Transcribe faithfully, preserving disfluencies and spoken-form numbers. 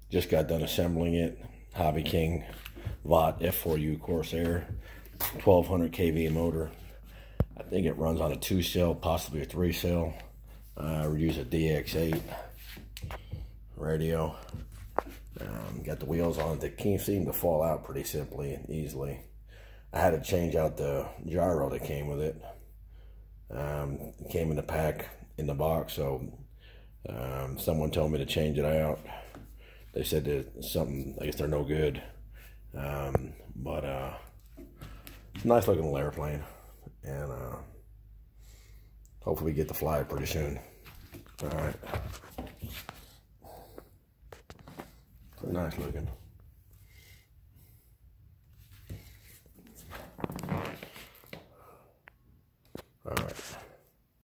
Just got done assembling it. Hobby King Vought F four U Corsair, twelve hundred K V motor. I think it runs on a two cell, possibly a three cell. Uh, we use a D X eight radio. Um, got the wheels on it. They can't seem to fall out pretty simply and easily. I had to change out the gyro that came with it. Um, it came in the pack in the box, so um, someone told me to change it out. They said that something, I guess they're no good. Um, but uh, nice looking little airplane, and uh, hopefully we get to fly it pretty soon. All right, nice looking.